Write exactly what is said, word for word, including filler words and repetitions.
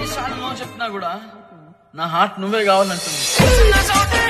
ఎన్నిసార్లు నో చెప్పినా కూడా నా హార్ట్ నువ్వే కావాలంటుంది.